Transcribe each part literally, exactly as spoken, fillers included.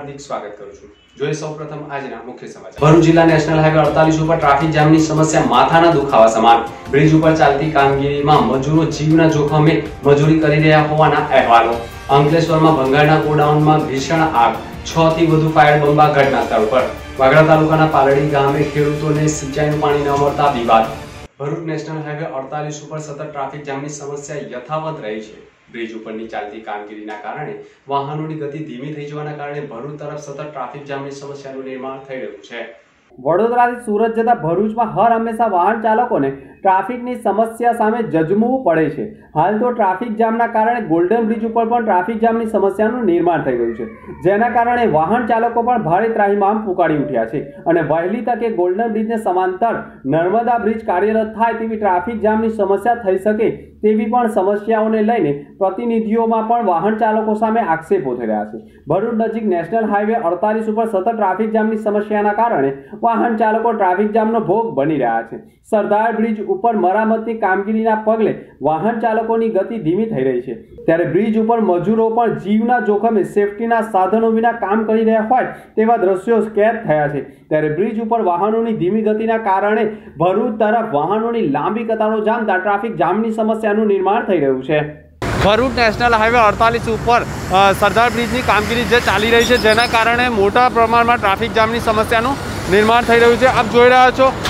हार्दिक स्वागत करूं છું। જોઈએ સૌપ્રથમ આજના મુખ્ય સમાચાર। ભરૂચ જિલ્લા નેશનલ હાઈવે અડતાલીસ ઉપર ટ્રાફિક જામની સમસ્યા માથાના દુખાવા સમાન। બ્રિજ ઉપર ચાલતી કામગીરીમાં મજૂરો જીવના જોખમે મજૂરી કરી રહ્યા હોવાના અહેવાલો। અંકલેશ્વરમાં ભંગારના ગોડાઉનમાં ભીષણ આગ, છ થી વધુ ફાયર બંબા ઘટના સ્થળ પર। વાગડા તાલુકાના પાલડી ગામે ખેડૂતોને સિંચાઈનું પાણી ન મળતા વિવાદ। ભરૂચ નેશનલ હાઈવે અડતાલીસ ઉપર સતત ટ્રાફિક જામની સમસ્યા યથાવત રહી છે। બ્રિજ ઉપરની ચાલતી કામગીરીના કારણે વાહનોની ગતિ ધીમી થઈ જવાના કારણે ભરૂચ તરફ સતત ટ્રાફિક જામની સમસ્યાનું નિર્માણ થઈ રહ્યું છે। વડોદરાથી સુરત જતા ભરૂચમાં હર હંમેશા વાહન ચાલકોને ટ્રાફિકની સમસ્યા સામે જજમવું પડે છે। હાલ તો ટ્રાફિક જામના કારણે ગોલ્ડન બ્રિજ ઉપર પણ ટ્રાફિક જામની સમસ્યાનું નિર્માણ થઈ ગયું છે, જેના કારણે વાહન ચાલકો પણ ભારે ત્રાહિમામ પુકારી ઉઠ્યા છે અને વહેલી તકે ગોલ્ડન બ્રિજને સમાંતર નર્મદા બ્રિજ કાર્યરત થાય તેવી ટ્રાફિક જામની સમસ્યા થઈ શકે તેવી પણ સમસ્યાઓને લઈને પ્રતિનિધિઓમાં પણ વાહન ચાલકો સામે આક્ષેપો થઈ રહ્યા છે। ભરૂચ નજીક નેશનલ હાઈવે અડતાલીસ ઉપર સતત ટ્રાફિક જામની સમસ્યાના કારણે વાહન ચાલકો ટ્રાફિક જામનો ભોગ બની રહ્યા છે। સરદાર બ્રિજ ઉપર મરામતની કામગીરીના પગલે વાહન ચાલકોની ગતિ ધીમી થઈ રહી છે, ત્યારે બ્રિજ ઉપર મજૂરો પણ જીવના જોખમે સેફટીના સાધનો વિના કામ કરી રહ્યા હોય તેવા દ્રશ્યો કેદ થયા છે। ત્યારે બ્રિજ ઉપર વાહનોની ધીમી ગતિના કારણે ભરૂચ તરફ વાહનોની લાંબી કતારો જામતા ટ્રાફિક જામની સમસ્યાનું નિર્માણ થઈ રહ્યું છે। ભરૂચ નેશનલ હાઈવે અડતાલીસ ઉપર સરદાર બ્રિજની કામગીરી જે ચાલી રહી છે, જેના કારણે મોટા પ્રમાણમાં ટ્રાફિક જામની સમસ્યાનું નિર્માણ થઈ રહ્યું છે। આપ જોઈ રહ્યા છો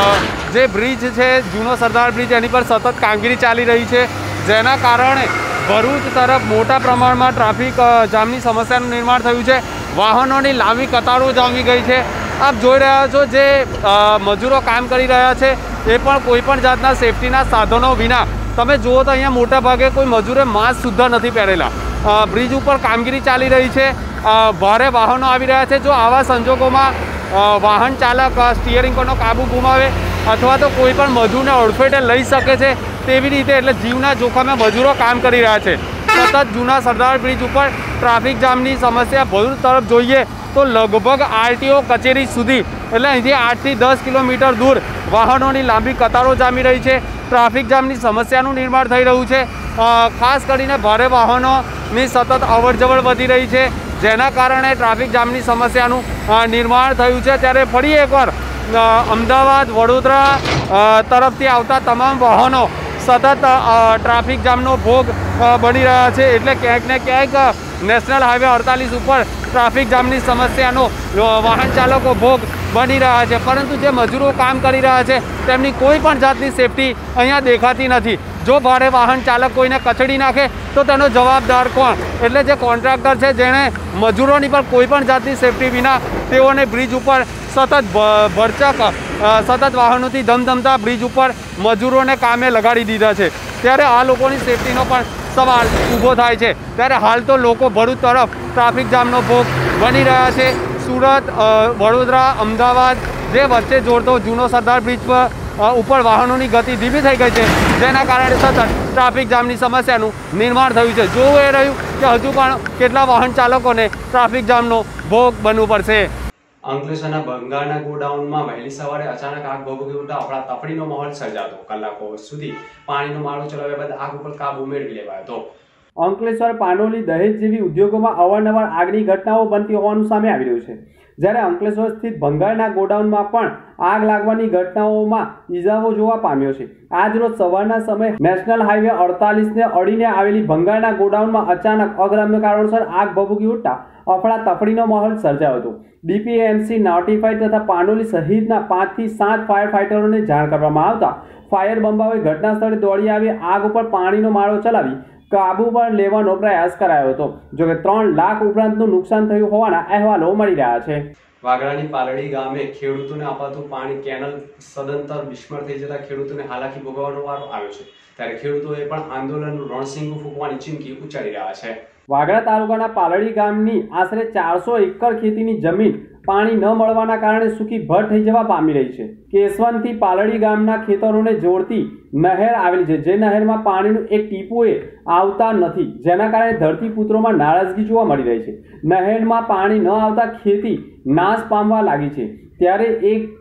જે બ્રિજ છે, જૂનો સરદાર બ્રિજ, એની પર સતત કામગીરી ચાલી રહી છે, જેના કારણે ભરૂચ તરફ મોટા પ્રમાણમાં ટ્રાફિક જામની સમસ્યાનું નિર્માણ થયું છે। વાહનોની લાંબી કતારો જામી ગઈ છે। આપ જોઈ રહ્યા છો જે મજૂરો કામ કરી રહ્યા છે એ પણ કોઈ પણ જાતના સેફટીના સાધનો વિના, તમે જુઓ તો અહીંયા મોટા ભાગે કોઈ મજૂરે માસ્ક સુદ્ધા નથી પહેરેલા। બ્રિજ ઉપર કામગીરી ચાલી રહી છે, ભારે વાહનો આવી રહ્યા છે। જો આવા સંજોગોમાં વાહન ચાલક સ્ટીયરિંગ પરનો કાબુ ગુમાવે અથવા તો કોઈ પણ મજૂરને અડફેટે લઈ શકે છે તેવી રીતે, એટલે જીવના જોખમે મજૂરો કામ કરી રહ્યા છે। સતત જૂના સરદાર બ્રિજ ઉપર ટ્રાફિક જામની સમસ્યા ભરૂચ તરફ જોઈએ તો લગભગ આરટીઓ કચેરી સુધી, એટલે અહીંથી આઠથી દસ કિલોમીટર દૂર વાહનોની લાંબી કતારો જામી રહી છે। ટ્રાફિક જામની સમસ્યાનું નિર્માણ થઈ રહ્યું છે। ખાસ કરીને ભારે વાહનોની સતત અવરજવર વધી રહી છે, જેના કારણે ટ્રાફિક જામની સમસ્યાનું નિર્માણ થયું છે। ત્યારે ફરી એકવાર અમદાવાદ, વડોદરા તરફથી આવતા તમામ વાહનો સતત ટ્રાફિક જામનો ભોગ બની રહ્યા છે, એટલે ક્યાંક ને ક્યાંક નેશનલ હાઈવે અડતાલીસ ઉપર ટ્રાફિક જામની સમસ્યાનો વાહન ચાલકો ભોગ બની રહ્યા છે। પરંતુ જે મજૂરો કામ કરી રહ્યા છે તેમની કોઈ પણ જાતની સેફટી અહીંયા દેખાતી નથી। જો ભારે વાહન ચાલક કોઈને કચડી નાખે તો તેનો જવાબદાર કોણ? એટલે જે કોન્ટ્રાક્ટર છે જેણે મજૂરોની પર કોઈ પણ જાતની સેફટી વિના તેઓને બ્રિજ ઉપર સતત ભરચક સતત વાહનોથી ધમધમતા બ્રિજ ઉપર મજૂરોને કામે લગાડી દીધા છે, ત્યારે આ લોકોની સેફટીનો પણ સવાલ ઊભો થાય છે। ત્યારે હાલ તો લોકો ભરૂચ તરફ ટ્રાફિક જામનો ભોગ બની રહ્યા છે। સુરત, વડોદરા, અમદાવાદ જે વચ્ચે જોડતો જૂનો સરદાર બ્રિજ પર ઉપર વાહનોની ગતિ ધીમી થઈ ગઈ છે, જેના કારણે સતત ટ્રાફિક જામની સમસ્યાનું નિર્માણ થયું છે। જોવું એ રહ્યું કે હજુ પણ કેટલા વાહન ચાલકોને ટ્રાફિક જામનો ભોગ બનવું પડશે। અંકલેશ્વરના ભંગારના ગોડાઉનમાં વહેલી સવારે અચાનક આગ ભભૂકી ઉઠતા અફડાતફડીનો માહોલ સર્જાતો। કલાકો સુધી પાણીનો માળો ચલાવ્યા બાદ આગ ઉપર કાબુ મેળવી લેવાયો હતો। અંકલેશ્વર, પાનોલી, દહેજ જેવી ઉદ્યોગોમાં અવારનવાર આગની ઘટનાઓ બનતી હોવાનું સામે આવી રહ્યું છે, જ્યારે અંકલેશ્વર સ્થિત ભંગારના ગોડાઉનમાં પણ આગ લાગવાની ઘટનાઓમાં ઇજાઓ જોવા પામ્યો છે। આજ રોજ સવારના સમયે નેશનલ હાઈવે અડતાલીસ ને અડીને આવેલી ભંગારના ગોડાઉનમાં અચાનક અગ્રમ્ય કારણોસર આગ ભભૂકી ઉઠતા અફડાતફડીનો માહોલ સર્જાયો હતો। ડીપીએમસી, નોટિફાઈડ તથા પાનોલી સહિતના પાંચ થી સાત ફાયર ફાઈટરોને જાણ કરવામાં આવતા ફાયર બંબાઓએ ઘટના સ્થળે દોડી આવી આગ ઉપર પાણીનો માળો ચલાવી કાબુ પર લેવાનો પ્રયાસ કરાયો હતો। જોકે ત્રણ લાખ ઉપરાંતનું નુકસાન થયું હોવાના અહેવાલો મળી રહ્યા છે। વાગડાની પાલડી ગામે ખેડૂતોને અપાતું પાણી કેનલ સદંતર બિસ્માર થઈ જતા ખેડૂતોને હાલાકી ભોગવવાનો વારો આવ્યો છે, ત્યારે ખેડૂતોએ પણ આંદોલનનું રણસિંગુ ફૂંકવાની ચીમકી ઉચ્ચારી રહ્યા છે। વાગડા તાલુકાના પાલડી ગામની આશરે ચારસો એકર ખેતીની જમીન પાણી ન મળવાના કારણે સૂકી ભર થઈ જવા પામી રહી છે। કેશવનથી પાલડી ગામના ખેતરોને જોડતી નહેર આવેલી છે, જે નહેરમાં પાણીનું એક ટીપુએ આવતા નથી, જેના કારણે ધરતીપુત્રોમાં નારાજગી જોવા મળી રહી છે। નહેરમાં પાણી ન આવતા ખેતી નાશ પામવા લાગી છે, ત્યારે એક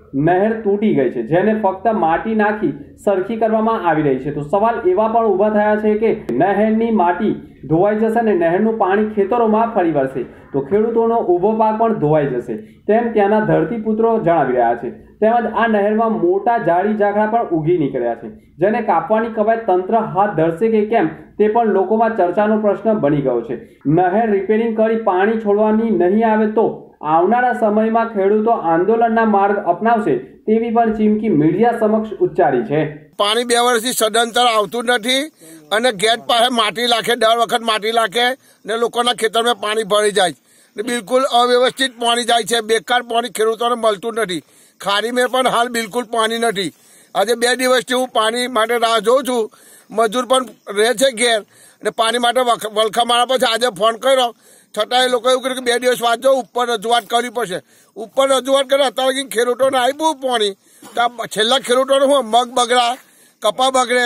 નહેર તૂટી ગઈ છે, જેને ફક્ત માટી નાખી સરખી કરવામાં આવી રહી છે. તો સવાલ એવા પણ ઊભા થયા છે કે નહેરની માટી ધોવાઈ જશે અને નહેરનું પાણી ખેતરોમાં ફરી વળશે તો ખેડૂતોનો ઊભો પાક પણ ધોવાઈ જશે, તેમ ત્યાંના ધરતીપુત્રો જણાવી રહ્યા છે. તેમજ આ નહેરમાં મોટા ઝાડી ઝાકડા પણ ઉગી નીકળ્યા છે, જેને કાપવાની કવાયત તંત્ર હાથ ધરશે કે કેમ તે પણ લોકોમાં ચર્ચાનો પ્રશ્ન બની ગયો છે. નહેર રિપેરિંગ કરી પાણી છોડવાની નહીં આવે તો આવનારા સમયમાં ખેડૂતો આંદોલનના માર્ગ અપનાવશે તેવી પણ ચીમકી મીડિયા સમક્ષ ઉચ્ચારી છે. પાણી બે વર્ષથી સદંતર આવતું નથી અને ગેટ પાસે માટી લાખે, દર વખત માટી લાખે ને લોકોના ખેતરમાં પાણી ભરી જાય, બિલકુલ અવ્યવસ્થિત પાણી જાય છે. બેકાર પાણી ખેડૂતોને મળતું નથી. ખારીમાં પણ હાલ બિલકુલ પાણી નથી. આજે બે દિવસથી હું પાણી માટે રાહ જોઉં છું. મજૂર પણ રહે છે ઘેર અને પાણી માટે વલખા મારા પછી આજે ફોન કર્યો, છતાં એ લોકો એવું કર્યું કે બે દિવસ વાંચો, ઉપર રજૂઆત કરવી પડશે. ઉપર રજૂઆત કરે અત્યારે લગી ખેડૂતોને આપ્યું પાણી, તો છેલ્લા ખેડૂતોને હું મગ બગડા, કપા બગડે,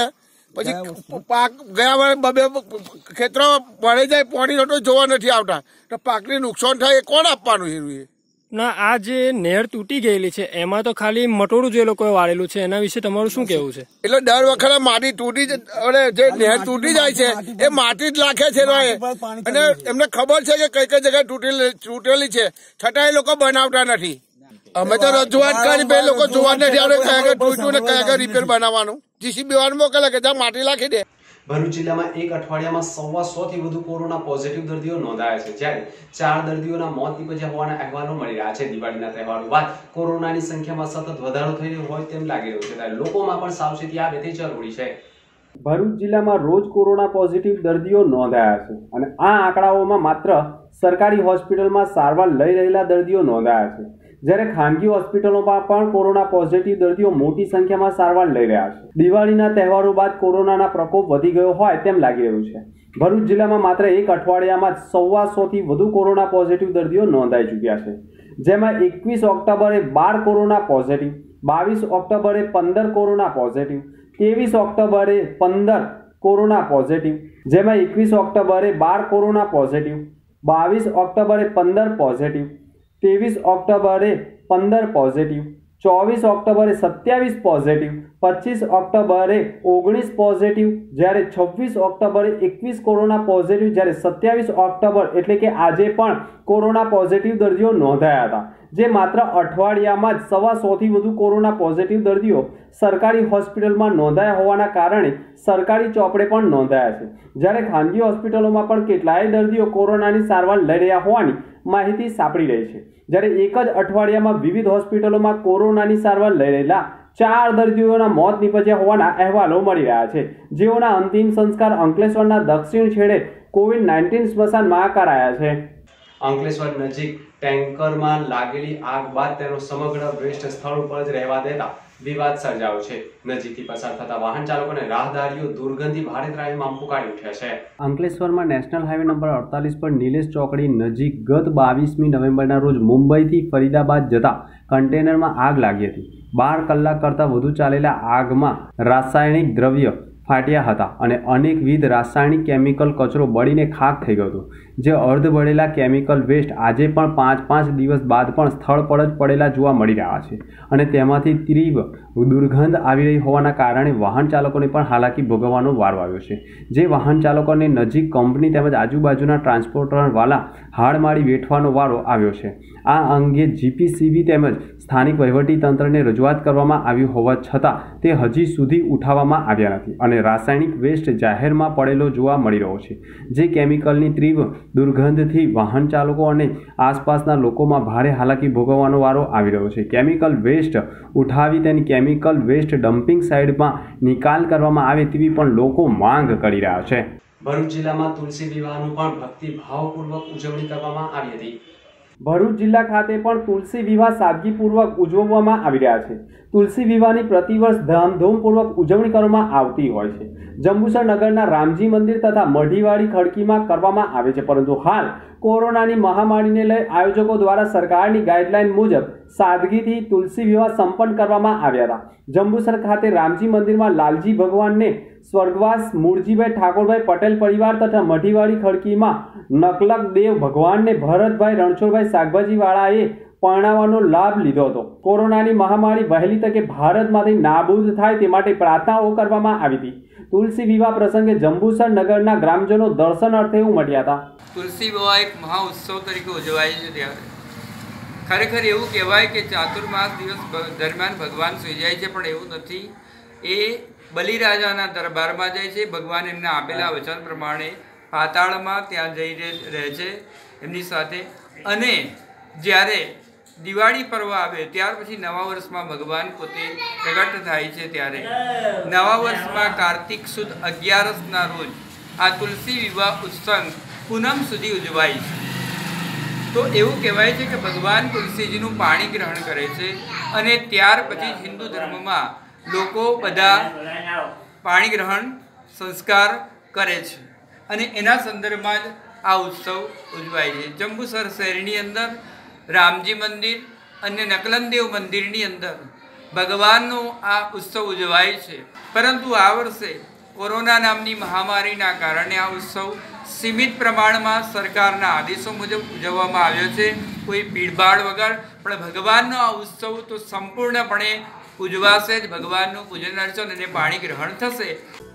પછી પાક ગયા વર્ષે બબે ખેતરો ભરાઈ જાય, પાણી તો જોવા નથી આવતા, તો પાકને નુકસાન થાય એ કોણ આપવાનું છે? ના, આ જે નહેર તૂટી ગયેલી છે એમાં તો ખાલી મટોડું જે લોકોએ વાળેલું છે, એના વિશે તમારું શું કેવું છે? એટલે દર વખતે માટી તૂટી જે નહેર તૂટી જાય છે એ માટી જ લાખે છે અને એમને ખબર છે કે કઈ કઈ જગ્યાએ તૂટેલી તૂટેલી છે, છતાં એ લોકો બનાવતા નથી. અમે તો રજૂઆત કરી, બે લોકો જોવા નથી આવડે કયા કયા તૂટ્યું ને કયા કયા રિપેર બનાવવાનું. જીસીબી વાળા મોકલે કે જ્યાં માટી લાખી દે. ભરૂચ જિલ્લામાં એક અઠવાડિયામાં સવા સો થી વધુ કોરોના પોઝિટિવ દર્દીઓ નોંધાયા છે, જ્યારે ચાર દર્દીઓના મોત નીપજ્યા હોવાના અહેવાલો મળી રહ્યા છે. દિવાળીના તહેવારો બાદ કોરોનાની સંખ્યામાં સતત વધારો થઈ રહ્યો હોય તેમ લાગી રહ્યું છે, ત્યારે લોકોમાં પણ સાવચેતી આવે તે જરૂરી છે. ભરૂચ જિલ્લામાં રોજ કોરોના પોઝિટિવ દર્દીઓ નોંધાયા છે અને આ આંકડાઓમાં માત્ર સરકારી હોસ્પિટલમાં સારવાર લઈ રહેલા દર્દીઓ નોંધાયા છે, જ્યારે ખાનગી હોસ્પિટલોમાં પણ કોરોના પોઝિટિવ દર્દીઓ મોટી સંખ્યામાં સારવાર લઈ રહ્યા છે. દિવાળીના તહેવારો બાદ કોરોનાના પ્રકોપ વધી ગયો હોય તેમ લાગી રહ્યું છે. ભરૂચ જિલ્લામાં માત્ર એક અઠવાડિયામાં જ સવા સો થી વધુ કોરોના પોઝિટિવ દર્દીઓ નોંધાઈ ચૂક્યા છે, જેમાં એકવીસ ઓક્ટોબરે બાર કોરોના પોઝિટિવ, બાવીસ ઓક્ટોબરે પંદર કોરોના પોઝિટિવ, ત્રેવીસ ઓક્ટોબરે પંદર કોરોના પોઝિટિવ, જેમાં એકવીસ ઓક્ટોબરે બાર કોરોના પોઝિટિવ, બાવીસ ઓક્ટોબરે પંદર પોઝિટિવ, ત્રેવીસ ઓક્ટોબરે પંદર પોઝિટિવ, ચોવીસ ઓક્ટોબરે સત્યાવીસ પોઝિટિવ, પચીસ ઓક્ટોબરે ઓગણીસ પોઝિટિવ, જ્યારે છવ્વીસ ઓક્ટોબરે એકવીસ કોરોના પોઝિટિવ, જ્યારે સત્યાવીસ ઓક્ટોબર એટલે કે આજે પણ કોરોના પોઝિટિવ દર્દીઓ નોંધાયા હતા, જે માત્ર અઠવાડિયામાં જ સવા સોથી વધુ કોરોના પોઝિટિવ દર્દીઓ સરકારી હોસ્પિટલમાં નોંધાયા હોવાના કારણે સરકારી ચોપડે પણ નોંધાયા છે, જ્યારે ખાનગી હોસ્પિટલોમાં પણ કેટલાય દર્દીઓ કોરોનાની સારવાર લઈ રહ્યા હોવાની માહિતી સાંપડી રહી છે. જ્યારે એક જ અઠવાડિયામાં વિવિધ હોસ્પિટલોમાં કોરોનાની સારવાર લઈ રહેલા ચાર દર્દીઓના મોત નીપજ્યા હોવાના અહેવાલો મળી રહ્યા છે, જેઓના અંતિમ સંસ્કાર અંકલેશ્વરના દક્ષિણ છેડે કોવિડ નાઇન્ટીન સ્મશાનમાં કરાયા છે. અંકલેશ્વર નજીક ટેન્કરમાં લાગેલી આગ બાદ તેનો સમગ્ર વેસ્ટ સ્થળ ઉપર જ રહેવા દેતા વિવાદ સર્જાયો છે. નજીકથી પસાર થતા વાહન ચાલકો અને રાહદારીઓ દુર્ગંધી ભારે ત્રાહીમામ પુકારી ઉઠ્યા છે. અંકલેશ્વરમાં નેશનલ હાઈવે નંબર અડતાલીસ પર નિલેશ ચોકડી નજીક ગત બાવીસમી નવેમ્બરના રોજ મુંબઈથી ફરીદાબાદ જતા કન્ટેનરમાં આગ લાગી હતી. બાર કલાક કરતાં વધુ ચાલેલા આગમાં રાસાયણિક દ્રવ્ય ફાટ્યા હતા અને અનેકવિધ રાસાયણિક કેમિકલ કચરો બળીને ખાક થઈ ગયો હતો, જે અર્ધ બળેલા કેમિકલ વેસ્ટ આજે પણ પાંચ પાંચ દિવસ બાદ પણ સ્થળ પર જ પડેલા જોવા મળી રહ્યા છે અને તેમાંથી તીવ્ર દુર્ગંધ આવી રહી હોવાના કારણે વાહન ચાલકોને પણ હાલાકી ભોગવવાનો વારો આવ્યો છે. જે વાહન ચાલકોને નજીક કંપની તેમજ આજુબાજુના ટ્રાન્સપોર્ટરવાળા હાડમાળી વેઠવાનો વારો આવ્યો છે. આ અંગે જીપીસીબી તેમજ સ્થાનિક વહીવટી તંત્રને રજૂઆત કરવામાં આવી હોવા છતાં તે હજી સુધી ઉઠાવવામાં આવ્યા નથી અને રાસાયણિક વેસ્ટ જાહેરમાં પડેલો જોવા મળી રહ્યો છે, જે કેમિકલની તીવ્ર દુર્ગંધથી વાહન ચાલકો અને આસપાસના લોકોમાં ભારે હાલાકી ભોગવવાનો વારો આવી રહ્યો છે. કેમિકલ વેસ્ટ ઉઠાવી તેની કેમિકલ વેસ્ટ ડમ્પિંગ સાઇટમાં નિકાલ કરવામાં આવે તેવી પણ લોકો માંગ કરી રહ્યા છે. ભરૂચ જિલ્લામાં તુલસી વિવાહનું પણ ભક્તિભાવપૂર્વક ઉજવણી કરવામાં આવી હતી. ભરૂચ જિલ્લા ખાતે પણ તુલસી વિવાહ સાદગીપૂર્વક ઉજવવામાં આવી રહ્યા છે. તુલસી વિવાહની પ્રતિવર્ષ ધામધૂમપૂર્વક ઉજવણી કરવામાં આવતી હોય છે. જંબુસર નગરના રામજી મંદિર તથા મઢીવાડી ખડકીમાં કરવામાં આવે છે, પરંતુ હાલ કોરોનાની મહામારીને લઈ આયોજકો દ્વારા સરકારની ગાઈડલાઈન મુજબ સાદગીથી તુલસી વિવાહ સંપન્ન કરવામાં આવ્યા હતા. જંબુસર ખાતે રામજી મંદિરમાં લાલજી ભગવાનને સ્વર્ગવાસ મૂળજીભાઈ ઠાકોરભાઈ પટેલ પરિવાર તથા મઢીવાડી ખડકીમાં નકલક દેવ ભગવાનને ભરતભાઈ રણછોડભાઈ શાકભાજીવાળાએ પરણાવવાનો લાભ લીધો હતો. કોરોનાની મહામારી વહેલી તકે ભારતમાંથી નાબૂદ થાય તે માટે પ્રાર્થનાઓ કરવામાં આવી હતી. તુલસી વિવાહ પ્રસંગે જંબુસર નગરના ગ્રામજનો દર્શન અર્થે ઉમટ્યા હતા. તુલસી વિવાહ એક મહા ઉત્સવ તરીકે ઉજવાય છે. ત્યારે ખરેખર એવું કહેવાય કે ચાતુર્માસ દિવસ દરમિયાન ભગવાન સુઈ જાય છે, પણ એવું નથી. એ બલિરાજાના દરબારમાં જાય છે. ભગવાન એમને આપેલા વચન પ્રમાણે પાતાળમાં ત્યાં જઈ રહે છે એમની સાથે. અને જ્યારે દિવાળી પર્વ આવે ત્યાર પછી નવા વર્ષમાં ભગવાન પોતે પ્રગટ થાય છે. ત્યારે નવા વર્ષમાં કાર્તિક સુદ અગિયારસના રોજ આ તુલસી વિવાહ ઉત્સવ પૂનમ સુધી ઉજવાય છે. તો એવું કહેવાય છે કે ભગવાન તુલસીજીનું પાણી ગ્રહણ કરે છે અને ત્યાર પછી હિન્દુ ધર્મમાં લોકો બધા પાણી ગ્રહણ સંસ્કાર કરે છે અને એના સંદર્ભમાં જ આ ઉત્સવ ઉજવાય છે. જંબુસર શહેરની અંદર રામજી મંદિર અને નકલનદેવ મંદિરની અંદર ભગવાનનો આ ઉત્સવ ઉજવાય છે. પરંતુ આ વર્ષે કોરોના નામની મહામારીના કારણે આ ઉત્સવ સીમિત પ્રમાણમાં સરકારના આદેશો મુજબ ઉજવવામાં આવ્યો છે, કોઈ ભીડભાડ વગર. પણ ભગવાનનો આ ઉત્સવ તો સંપૂર્ણપણે ઉજવાશે જ. ભગવાનનું પૂજન અર્ચન અને પાણી ગ્રહણ થશે.